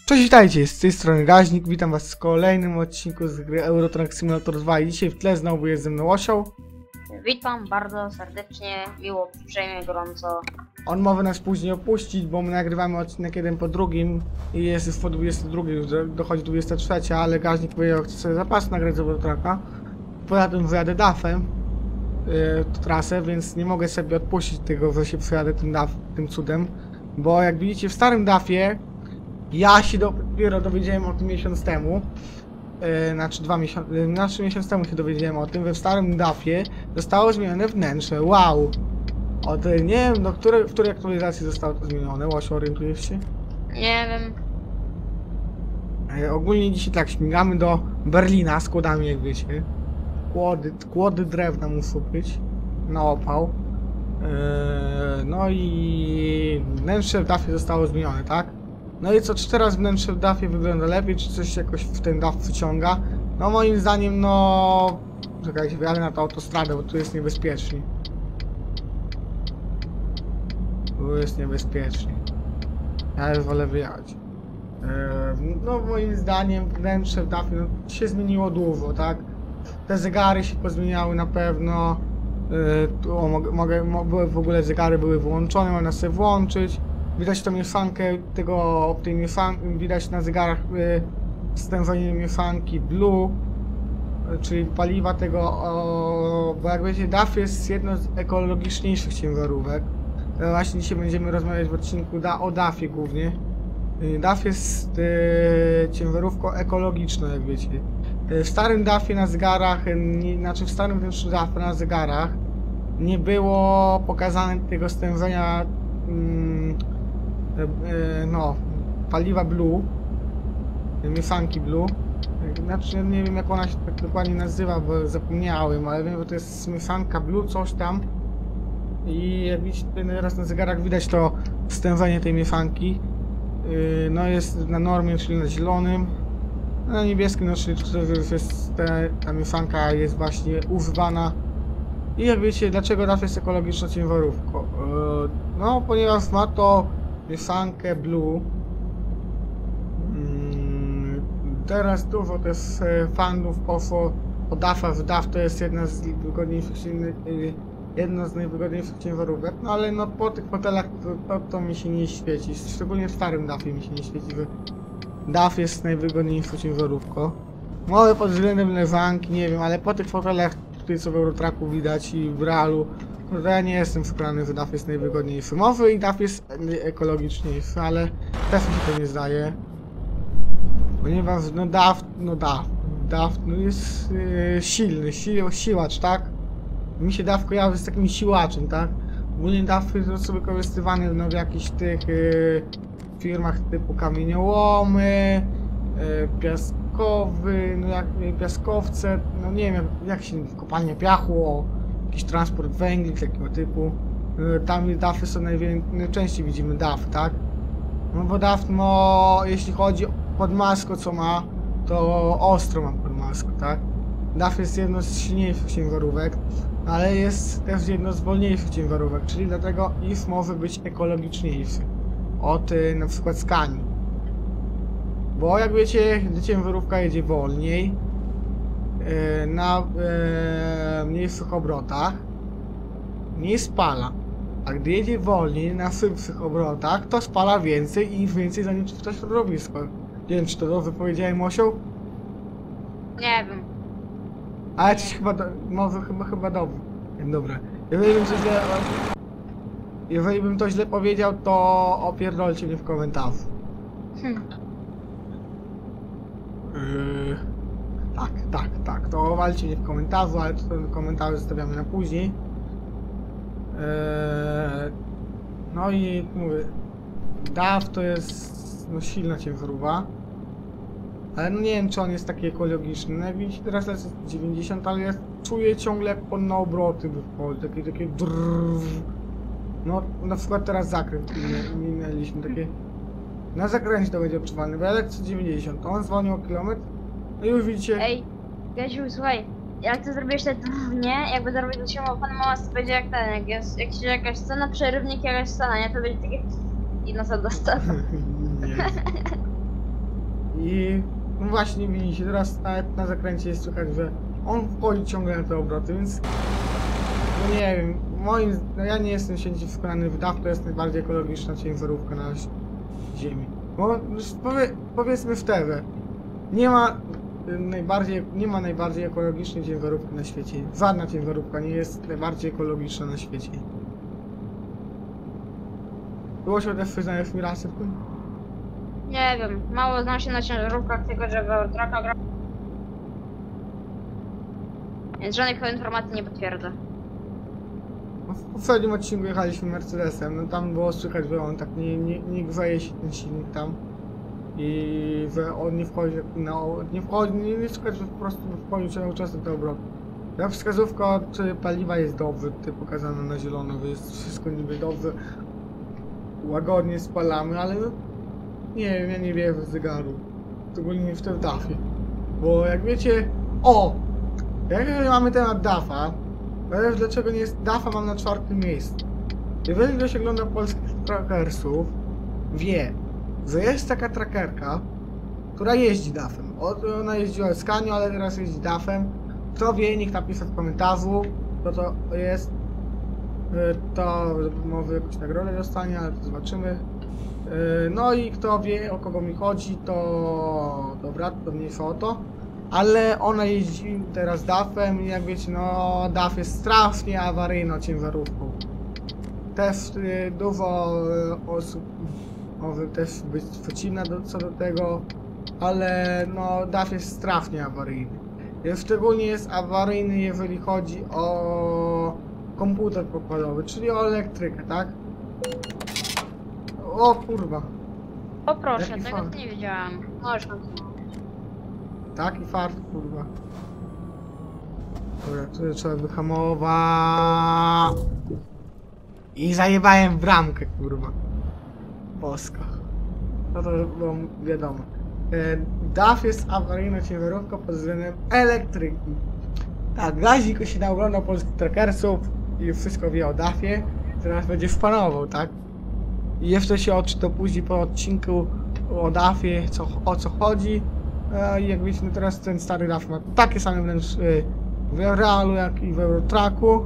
Cześć, witajcie, z tej strony Gaźnik, witam was w kolejnym odcinku z gry Euro Truck Simulator 2 i dzisiaj w tle znowu jest ze mną Osioł. Witam bardzo serdecznie, miło, uprzejmie, gorąco. On może nas później opuścić, bo my nagrywamy odcinek jeden po drugim i jest już po 22, już dochodzi 23, ale Gaźnik powiedział, chce sobie zapas nagrać z Euro Trucka. Poza tym wyjadę DAF-em trasę, więc nie mogę sobie odpuścić tego, że się przejadę tym cudem, bo jak widzicie w starym DAF-ie ja się dopiero dowiedziałem o tym miesiąc temu, znaczy miesiąc temu się dowiedziałem o tym, że w starym DAF-ie zostało zmienione wnętrze. Wow! Nie wiem, w której aktualizacji zostało to zmienione, Łosiu, orientujesz się? Nie wiem. Ogólnie dzisiaj tak, śmigamy do Berlina z kłodami, jak wiecie. Kłody drewna muszą być na opał. No i wnętrze w DAF-ie zostało zmienione, tak? No i co, czy teraz wnętrze w DAF-ie wygląda lepiej, czy coś jakoś w ten DAF wyciąga? No moim zdaniem, no... Czekajcie, wyjadę na tę autostradę, bo tu jest niebezpiecznie. Tu jest niebezpiecznie. Ja już wolę wyjechać. No moim zdaniem wnętrze w DAF-ie no, się zmieniło dużo, tak? Te zegary się pozmieniały na pewno. W ogóle zegary były wyłączone, można sobie włączyć. Widać tą mieszankę widać na zegarach stężenie mieszanki Blue, czyli paliwa tego, bo jak wiecie, DAF jest jedno z ekologiczniejszych ciężarówek. Właśnie dzisiaj będziemy rozmawiać w odcinku o DAF-ie głównie. DAF jest ciężarówką ekologiczną, jak wiecie. W starym DAF-ie na zegarach, znaczy w starym wnętrzu DAF na zegarach nie było pokazane tego stężenia no, paliwa Blue, mieszanki Blue. Znaczy nie wiem, jak ona się tak dokładnie nazywa, bo zapomniałem, ale wiem, że to jest mieszanka Blue, coś tam. I jak widzicie teraz na zegarach widać to stężenie tej mieszanki. No jest na normie, czyli na zielonym. Na niebieskim, no, czyli ta mieszanka jest właśnie używana. I jak wiecie, dlaczego DAF jest ekologiczną ciężarówką? No, ponieważ ma to mieszankę Blue. Teraz dużo też fanów poszło o DAF-a, że DAF to jest jedna z najwygodniejszych ciężarówek, no ale no po tych fotelach to mi się nie świeci, szczególnie w starym DAF-ie mi się nie świeci, że DAF jest najwygodniejszą ciężarówką. Może pod względem leżanki, nie wiem, ale po tych fotelach tutaj co w Euro Trucku widać i w realu, no ja nie jestem przekonany, że DAF jest najwygodniejszy. Może i DAF jest ekologiczniejszy, ale też mi się to nie zdaje. Ponieważ no DAF no jest silny, siłacz, tak? Mi się DAF kojarzy z takim siłaczem, tak? Ogólnie DAF jest sobie wykorzystywany no, w jakichś tych firmach typu kamieniołomy, piaskowy, no jak piaskowce, no nie wiem jak się, kopalnia piachu, jakiś transport węgli takiego typu. Tam DAF-y są najczęściej widzimy DAF, tak? No bo DAF, no jeśli chodzi o podmaskę co ma, to ostro ma podmaskę, tak? DAF jest jedno z silniejszych ciężarówek, ale jest też jedno z wolniejszych ciężarówek, czyli dlatego IF może być ekologiczniejszy od na przykład Scanii. Bo jak wiecie, gdy ciężarówka jedzie wolniej, na mniejszych obrotach, mniej spala. A gdy jedzie wolniej, na szybszych obrotach, to spala więcej i więcej zanieczyszcza środowisko. Nie wiem, czy to dobrze powiedziałem, Osioł? Nie wiem. Ale coś chyba dobrze. Dobra. Jeżeli bym to źle powiedział, to opierdolcie mnie w komentarzu. Tak, to walcie mnie w komentarzu, ale to komentarze zostawiamy na później. No i mówię, DAF to jest no, silna ciężarówka, ale no nie wiem, czy on jest taki ekologiczny. No jak widzicie, teraz lecę 90, ale ja czuję ciągle jak on na obroty wychodzi, takie drrrr. No na przykład teraz zakręt minęliśmy, takie na zakręcie to będzie odczuwalne, bo ja lecę 90, to on zwolnił o kilometr, no i już widzicie. Ej, Gaziu, słuchaj, jak ty zrobisz te nie? Jakby zrobić do siebie, pan mama będzie jak ten, jak się jakaś scena, przerywnik jakaś scena, nie? To będzie takie... i na co dostał. I no właśnie widzicie, teraz nawet na zakręcie jest słychać, że on wchodzi ciągle na te obroty, więc no nie wiem, no ja nie jestem święcie przekonany, DAF to jest najbardziej ekologiczna ciężarówka na ziemi. Bo powiedzmy szczerze, nie ma najbardziej ekologicznej ciężarówki na świecie. Żadna ciężarówka nie jest najbardziej ekologiczna na świecie. Było się też przyznajesz mi rasy w tym? Nie wiem, mało znam się na ciężarówkach, tylko że w Eurotraka gra. Więc żadnych informacji nie potwierdza. No, w poprzednim odcinku jechaliśmy Mercedesem, no tam było słychać, że on tak nie grzeje się ten silnik tam. I że on nie wchodzi, nie słychać, że po prostu wchodził cały czas do tego obrotu. Ta wskazówka od paliwa jest dobrze, tutaj pokazana na zielono, że jest wszystko niby dobrze. Łagodnie spalamy, ale no, nie wiem, ja nie wierzę w zegaru. Szczególnie w tym DAF-ie. Bo jak wiecie... O! Jak mamy temat DAF-a, to wiesz dlaczego nie jest... DAF-a mam na 4. miejscu. Jeżeli ktoś ogląda polskich trackersów, wie, że jest taka trackerka, która jeździ DAF-em. Ona jeździła Scanią, ale teraz jeździ DAF-em. Kto wie, niech napisze w komentarzu, co to jest. To może jakąś nagrodę dostanie, ale to zobaczymy. No i kto wie, o kogo mi chodzi, to dobra, to mniejsza o to. Ale ona jeździ teraz DAF-em i jak wiecie, no DAF jest strasznie awaryjną ciężarówką. Też dużo osób może też być przeciwna co do tego, ale no DAF jest strasznie awaryjny. Szczególnie jest awaryjny, jeżeli chodzi o komputer pokładowy, czyli o elektrykę, tak? O kurwa. O proszę, Jaki tego fart. nie wiedziałam. Możesz kontynuować. Taki fart, kurwa. Dobra, tu trzeba wyhamować. I zajebałem w bramkę, kurwa. Boska. No to było wiadomo. DAF jest awaryjną ciężarówką pod względem elektryki. Tak, Gazik się naoglądał polskich trackersów i wszystko wie o DAF-ie. Teraz będzie szpanował, tak? I jeszcze się odczyta później po odcinku o DAF-ie, o co chodzi. I jak wiecie, no teraz ten stary DAF ma takie same wręcz w Realu, jak i w Eurotracku.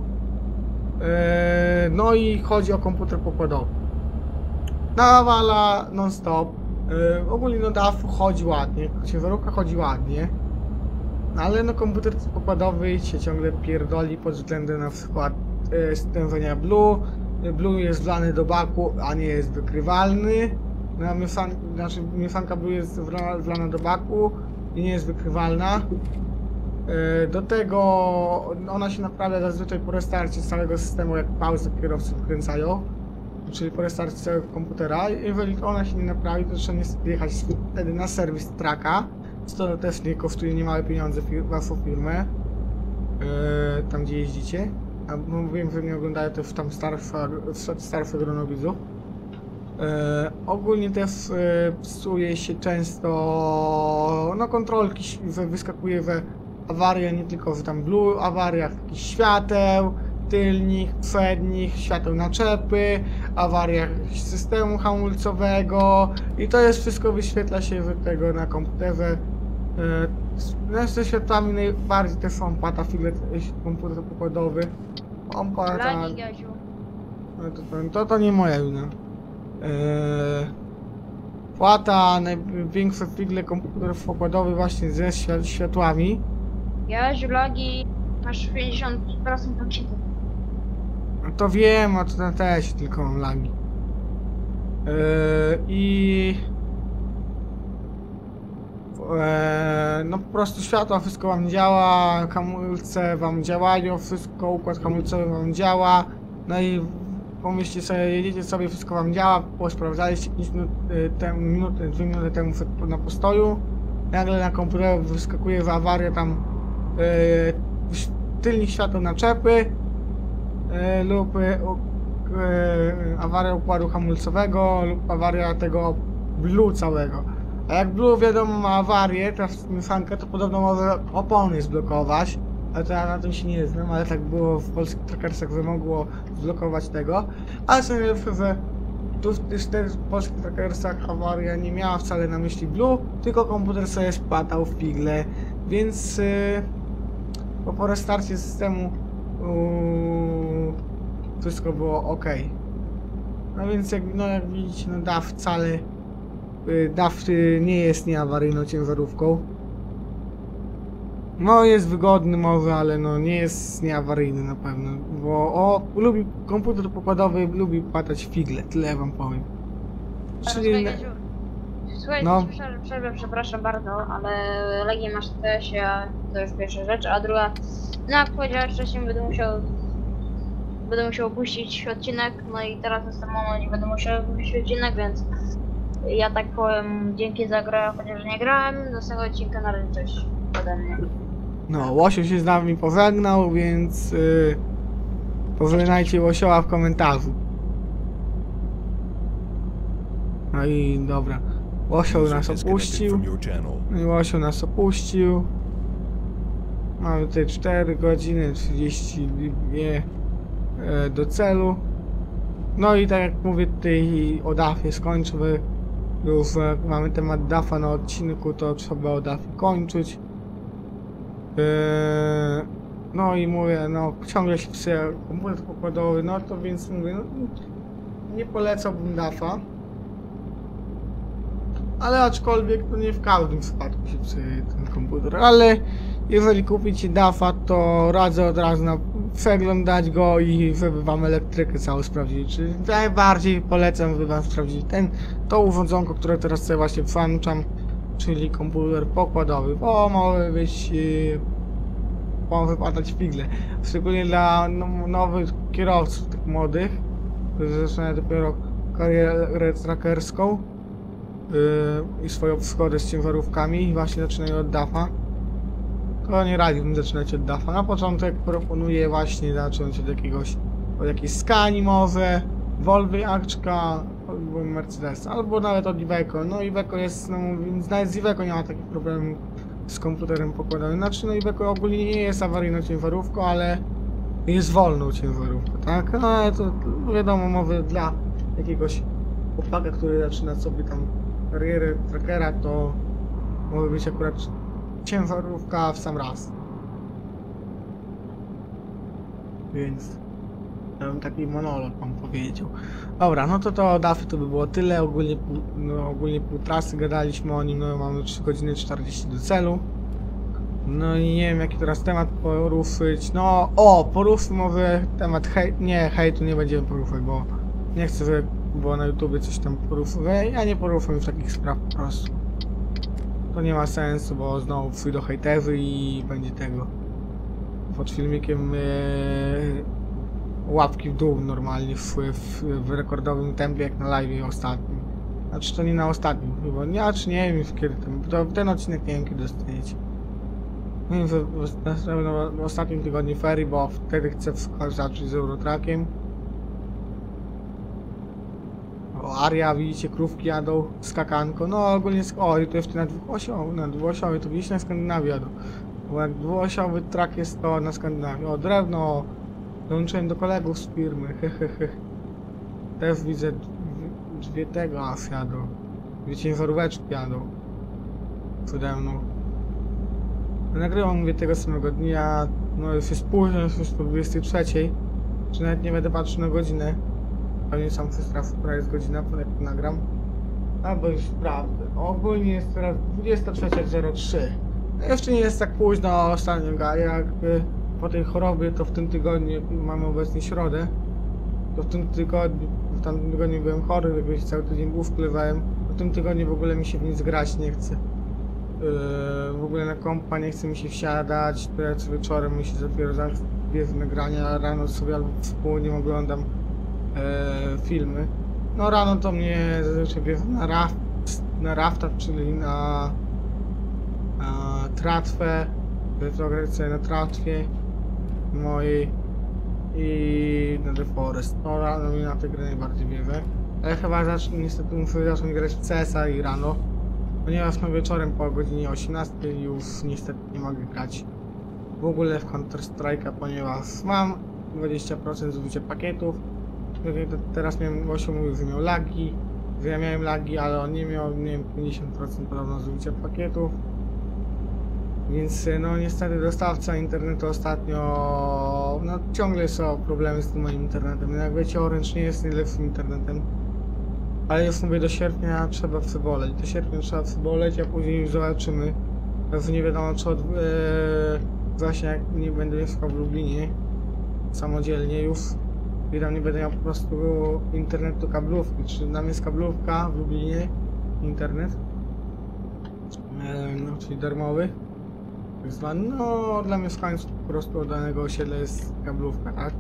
No i chodzi o komputer pokładowy. Nawala non-stop. Ogólnie no DAF chodzi ładnie, ciężarówka chodzi ładnie. Ale no komputer pokładowy się ciągle pierdoli pod względem na przykład stężenia Blue. Blue jest wlany do baku, a nie jest wykrywalny. Mieszanka Blue jest wlana do baku i nie jest wykrywalna. Do tego ona się naprawia zazwyczaj po restarcie całego systemu, jak pauzy kierowcy wkręcają. Czyli po restarcie całego komputera. Jeżeli ona się nie naprawi, to trzeba niestety jechać wtedy na serwis Traka. To też nie kosztuje niemałe pieniądze waszą firmę. Tam gdzie jeździcie. A mówiłem, że nie oglądają też tam starszych agronowidzów. Ogólnie też psuje się często no kontrolki, że wyskakuje we awaria, nie tylko w tam blue, awaria jakichś świateł tylnych, przednich, świateł naczepy, awaria systemu hamulcowego i to jest wszystko wyświetla się tego na komputerze. Ze światłami najbardziej też są pata figle komputer pokładowy. Lagi, Gaziu. To nie moja wina. Płata, największe figle komputerów pokładowych właśnie ze światłami. Gaziu, lagi. Masz 50% odcinków. To wiem, a to na też tylko mam lagi. No po prostu światła, wszystko wam działa, hamulce wam działają, wszystko, układ hamulcowy wam działa. No i pomyślcie sobie, jedziecie sobie, wszystko wam działa, posprawdzaliście 5 minut temu, 2 minuty temu na postoju. Nagle na komputerze wyskakuje w awaria tam tylnych świateł naczepy lub awaria układu hamulcowego lub awaria tego blue całego. A jak blue wiadomo ma awarię, teraz mieszankę, to podobno może opony zblokować. Ale to ja na tym się nie znam, ale tak było w polskich trackersach, że mogło zblokować tego. Ale co najlepsze, że tu w tych polskich trackersach awaria nie miała wcale na myśli Blue, tylko komputer sobie splatał w figle, więc po restarcie systemu wszystko było ok. No więc jak widzicie, no DAF wcale DAF nie jest nieawaryjną ciężarówką. No jest wygodny może, ale no nie jest nieawaryjny na pewno, bo komputer pokładowy lubi płatać figle, tyle wam powiem. Czyli... Słuchaj, No. przerwę, przepraszam bardzo, ale Legię masz też, to już pierwsza rzecz, a druga, no jak powiedziałeś wcześniej, będę musiał opuścić odcinek, no i teraz na tym momencie będę musiał opuścić odcinek, więc ja tak powiem, dzięki za grę, chociaż nie grałem, do tego odcinka na razie coś ode mnie. No, Łosio się z nami pożegnał, więc pożegnajcie Łosioła w komentarzu. No i dobra. Łosio nas opuścił. Łosio nas opuścił. Mamy tutaj 4 godziny 32 do celu. No i tak jak mówię, tutaj o DAF-ie skończymy. Już jak mamy temat DAF-a na odcinku, to trzeba o DAF-ie kończyć. No i mówię, no ciągle się psuje komputer pokładowy, no to więc mówię, no, nie polecałbym DAF-a. Ale aczkolwiek to nie w każdym przypadku się psuje ten komputer, ale jeżeli kupicie DAF-a, to radzę od razu przeglądać go i żeby wam elektrykę całą sprawdzić. Czyli najbardziej polecam, żeby wam sprawdzić to urządzonko, które teraz sobie właśnie włączam, czyli komputer pokładowy, bo może być może wypadać figle. Szczególnie dla nowych kierowców, tych młodych, którzy zaczynają dopiero karierę trackerską i swoją przygodę z ciężarówkami i właśnie zaczynają od DAF-a. To nie radziłbym zaczynać od DAF-a. Na początek proponuję właśnie zacząć od jakiejś Scanii może, Volvo Aczka, albo Mercedesa, albo nawet od Iveco. No Iveco jest, no więc nawet z Iveco nie ma takich problemów z komputerem pokładowym. Znaczy no Iveco ogólnie nie jest awaryjną ciężarówką, ale jest wolną ciężarówką, tak? No ale to wiadomo, mowy dla jakiegoś chłopaka, który zaczyna sobie tam karierę trackera, to może być akurat ciężarówka w sam raz. Więc ja bym taki monolog wam powiedział. Dobra, no to o DAF-ie to by było tyle. Ogólnie pół trasy gadaliśmy o nim, no mamy 3 godziny 40 do celu. No i nie wiem jaki teraz temat poruszyć. No poruszymy może temat hejtu nie będziemy poruszać, bo nie chcę, żeby było na YouTubie coś tam poruszyć. Ja nie poruszam już takich spraw po prostu. To nie ma sensu, bo znowu przyjdą hejterzy i będzie tego. Pod filmikiem łapki w dół normalnie w rekordowym tempie jak na live ostatnim. Znaczy to nie na ostatnim chyba, nie wiem kiedy ten odcinek nie wiem kiedy dostaniecie. Nie wiem, w ostatnim tygodniu ferii, bo wtedy chcę zacząć z Eurotrackiem. Aria, widzicie, krówki jadą, skakanko, no ogólnie, i to jeszcze na dwuosiowy, to gdzieś na Skandynawii jadą. Bo jak dwuosiowy track jest to na Skandynawii. Drewno, dołączyłem do kolegów z firmy, hehehe. Też widzę, dwie tego jadą, dwie ciężaróweczki jadą przede mną. Nagrywam, mówię, tego samego dnia, no już jest późno, już po 23, czy nawet nie będę patrzył na godzinę. Pewnie sam wystrasz, która jest godzina, jak nagram. Albo już prawdę. Ogólnie jest teraz 23:03. Jeszcze nie jest tak późno ostatnio, jakby po tej chorobie, to w tym tygodniu, mamy obecnie środę, to w tamtym tygodniu byłem chory, jakbyś cały tydzień wpływałem. W tym tygodniu w ogóle mi się w nic grać nie chce. W ogóle na kompa nie chce mi się wsiadać, teraz wieczorem mi się dopiero bierze nagrania, rano sobie albo w południe oglądam filmy. No rano to mnie zazwyczaj bierze na rafta, czyli na tratwę, retrogrację na tratwie mojej i na The Forest. No rano mnie na tę grę najbardziej bierze. Ale chyba niestety muszę zacząć grać w CS-a i rano. Ponieważ no wieczorem po godzinie 18 już niestety nie mogę grać w ogóle w Counter Strike'a, ponieważ mam 20% zużycia pakietów Teraz miałem, Gosio mówił, że miał lagi, że ja miałem lagi, ale on nie miał, miałem 50% podobno zużycia pakietów. Więc no niestety dostawca internetu ostatnio, no ciągle są problemy z tym moim internetem. Jak wiecie, Orange nie jest najlepszym internetem. Ale już mówię, do sierpnia trzeba przyboleć. Do sierpnia trzeba przyboleć, a później już zobaczymy. Teraz nie wiadomo, czy właśnie jak nie będę mieszkał w Lublinie samodzielnie już i tam nie będę miał po prostu internetu kablówki. Czy tam jest kablówka w Lublinie, internet, no, czyli darmowy. Tak zwany, no dla mieszkańców po prostu od danego osiedla jest kablówka, tak?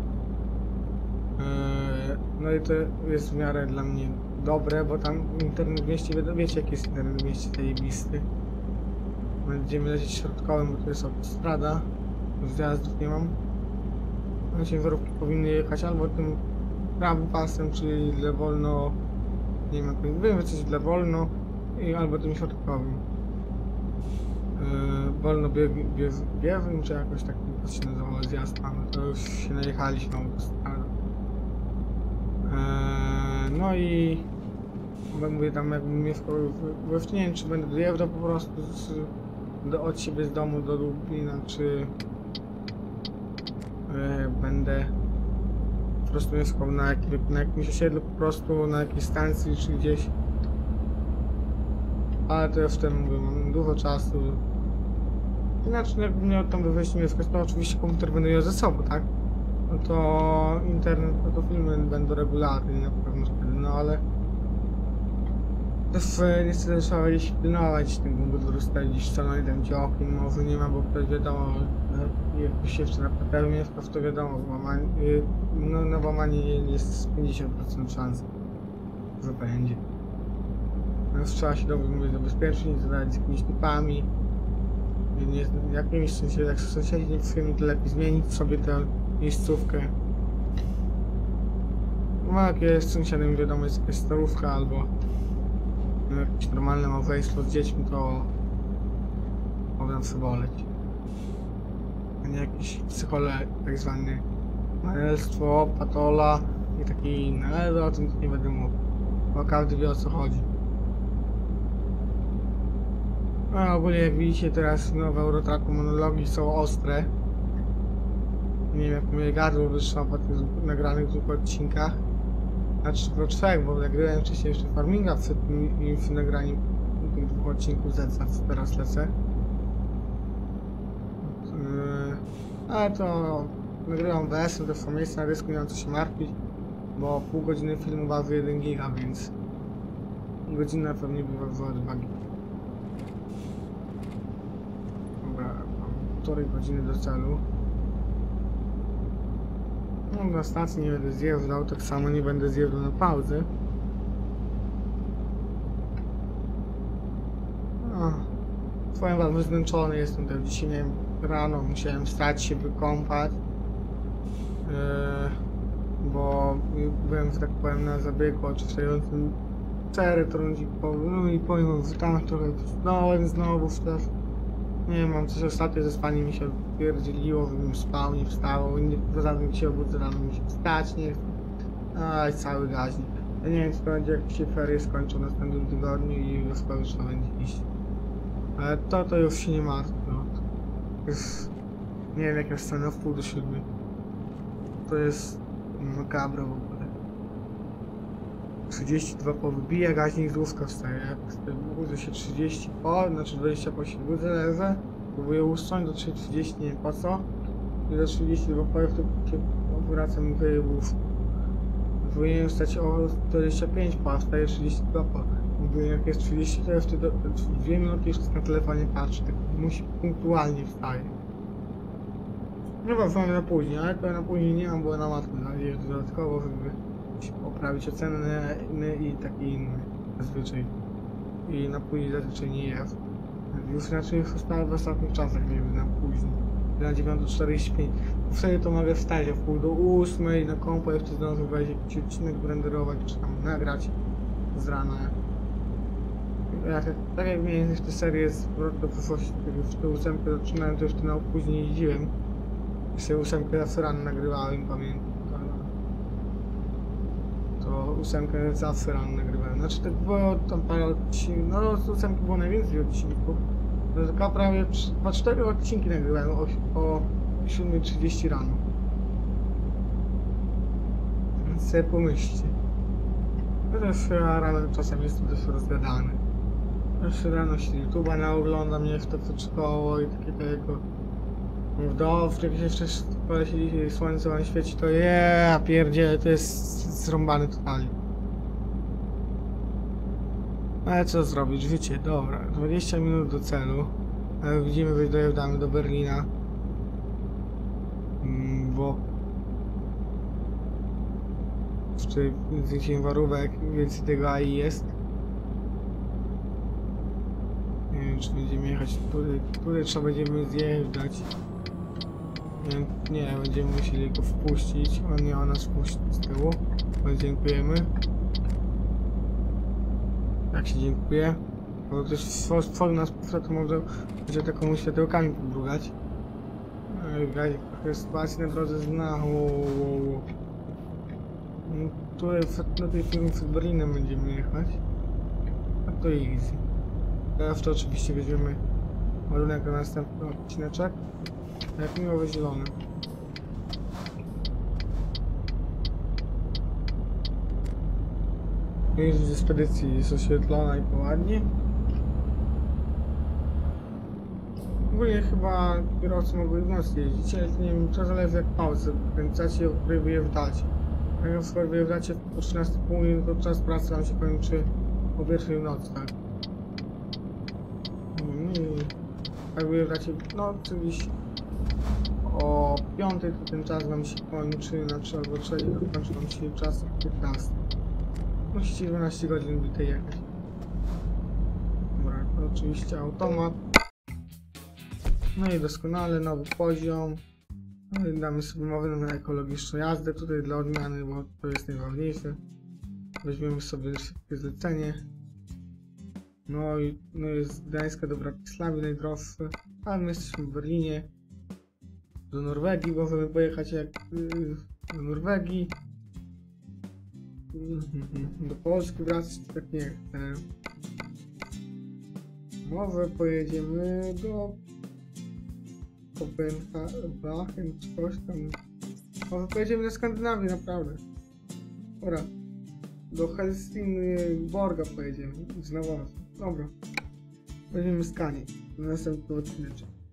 No i to jest w miarę dla mnie dobre, bo tam internet w mieście, wiecie jaki jest internet w mieście, zajebisty. Będziemy lecieć środkowym, bo to jest autostrada, zjazdów nie mam. No ciężarówki powinny jechać albo tym prawym pasem, czyli dla wolno, nie wiem jak wiem, coś dla wolno, albo tym środkowym. Wolno biegłym, czy jakoś tak to się nazywało, zjazd mamy, to już się najechaliśmy na autostradę. No i mówię tam, jakbym mieszkał we Wrocławiu, czy będę dojeżdżał po prostu od siebie z domu do Lublina, czy będę po prostu mieszkał na jakimś osiedlu, po prostu na jakiejś stacji, czy gdzieś. Ale to jeszcze mówię, mam dużo czasu. Inaczej jakbym miał tam wejść mieszkać, to oczywiście komputer będę miał ze sobą, tak? No to internet, no to filmy będą regularnie na pewno wtedy, no ale też niestety trzeba gdzieś pilnować tego komputeru, stać gdzieś co jeden działkiem, może nie ma, bo ktoś wiadomo, jak się jeszcze na PTL mieszka, to wiadomo, no na łamanie jest 50% szans, że będzie. No trzeba się dobrze mówić, zabezpieczyć, zadać z jakimiś typami. Jak sąsiedzi nie przyjmą, to lepiej zmienić sobie tę miejscówkę. No jak jest sąsiadem, wiadomo, jest jakaś starówka albo jakieś normalne małżeństwo z dziećmi, to powinien sobie boleć. A nie jakiś psychole, tak zwany męstwo, patola i takie inne, ale o tym nie będę mówił, bo każdy wie o co chodzi. No ogólnie jak widzicie teraz w Eurotracku monologi są ostre. Nie wiem jak moje gardło wyszło po tych nagranych dwóch odcinkach. Znaczy po trzech, bo nagrałem wcześniej jeszcze farminga przed tym nagraniem tych dwóch odcinków z teraz lecę. Ale to nagrywam WS, to są miejsca na dysku, nie mam co się martwić, bo pół godziny filmu waży 1 giga, więc godzina pewnie by ważyła 2 giga. Półtorej godziny do celu. No, na stacji nie będę zjeżdżał, tak samo nie będę zjeżdżał na pauzę. Powiem wam, zmęczony jestem, tak dzisiaj miałem rano, musiałem wstać się, wykąpać. Bo byłem, że tak powiem, na zabiegu oczyszczającym cery, no i powiem, że tam trochę wstałem znowu też. Nie wiem, mam coś ostatnio ze spaniem mi się odpierdzieliło, żebym spał, nie wstawał, poza tym się obudzę rano, mi się wstać, nie chcę. Aj, cały gaźnik. Ja nie wiem, czy to będzie jak się ferie skończą w następnym tygodniu i już trzeba będzie iść. Ale to już się nie martwi, no. Nie wiem, jaka scena w 6:30. To jest makabra w ogóle. 32 po wybija, gaźnik z łóżka wstaje. Budzę się 30 po, znaczy 20 po się budzę, leżę. Próbuję usnąć do 3:30, nie wiem po co. I do 32 po, wtedy wracam i wyję w łóżku. Powinienem wstać o 25 po, a wstaję 32 po. Mówię, jak jest 30, to ja wtedy 2 minuty jeszcze na telefonie patrzę, tak musi punktualnie wstaje. No bo mam na później, ale to na później nie mam, bo na matkę nadzieję dodatkowo, żeby się poprawić oceny i takie inne zazwyczaj. I na później zazwyczaj nie jest. Już znaczy w ostatnich czasach nie wiem, na później. Na 9:45. Wtedy to mogę wstać o 7:30 na kompo, jeszcze zdążę wejść jakiś odcinek renderować, czy tam nagrać z rana. Tak jak miałem jeszcze serię z Powrotu do przyszłości, w tę 8 zaczynałem, to jeszcze na później jeździłem. Jeszcze 8 zawsze rano nagrywałem, pamiętam. ósemkę zawsze rano nagrywałem. Znaczy tak było tam parę odcinków, no z ósemki było najwięcej odcinków. To tylko prawie 4 odcinki nagrywałem o 7:30 rano. Więc sobie pomyślcie. No też rano czasem jestem dość rozgadany. Też rano się YouTube'a naoglądam, nie chcę przed szkołą i takie tego. Jak się jeszcze siedzi, słońce wam świeci, to pierdziele, to jest zrąbany totalnie. Ale co zrobić, życie, dobra, 20 minut do celu. Ale widzimy, że dojeżdżamy do Berlina. Bo... Jeszcze więcej ciężarówek, więcej tego AI jest. Nie wiem, czy będziemy jechać, tutaj trzeba będziemy zjeżdżać. Nie, będziemy musieli go wpuścić. On nie, ona spuści z tyłu. Bardzo dziękujemy. Jak się dziękuję? Bo ktoś stworzył nas to może będzie taką światełkami podrugać. Trochę sytuacji na drodze zna. Tutaj na tej firmie przed Berlinem będziemy jechać. A to easy. Teraz to oczywiście weźmiemy ładunek na następny odcineczek. Jak miło zielone. Miejsce ze spedycji jest oświetlona i poładnie. Ogólnie chyba kierowcy mogły w nocy jeździć, ale nie wiem, to zależy jak pauzę kręcacie, o której wyjeżdżacie. Jak na przykład wyjeżdżacie po 13:30, to czas pracy wam się kończy o 1:00 w nocy, tak? Jak wyjeżdżacie, no oczywiście o 5:00 to ten czas wam się kończy, na 3 albo 3 to kończy wam się czas 15. Musicie 12 godzin by tej jechać. Dobra, to oczywiście automat. No i doskonale, nowy poziom. No i damy sobie mowę na ekologiczną jazdę tutaj dla odmiany, bo to jest najważniejsze. Weźmiemy sobie szybkie zlecenie. No i jest Gdańska do Bratysławy najdroższe, ale my jesteśmy w Berlinie. Do Norwegii możemy pojechać jak do Norwegii. Do Polski wracać tak nie chcę. Może pojedziemy do Kopenhagen czy coś tam. Może pojedziemy na Skandynawię, naprawdę. Dobra. Do Helsingborga pojedziemy. Znowu. Dobra. Pojedziemy z Kani. Na następny odcinek.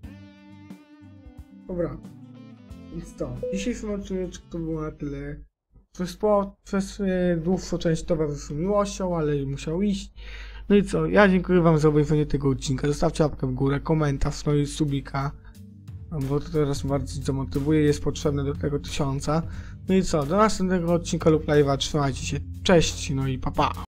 Dobra. I co? Dzisiejszy odcinek to było na tyle. Przez dłuższą część towarzyszył miłością, ale musiał iść. No i co? Ja dziękuję wam za obejrzenie tego odcinka. Zostawcie łapkę w górę, komentarz, no i subika. Bo to teraz bardzo zamotywuje, jest potrzebne do tego 1000. No i co? Do następnego odcinka lub live'a. Trzymajcie się. Cześć, no i pa pa.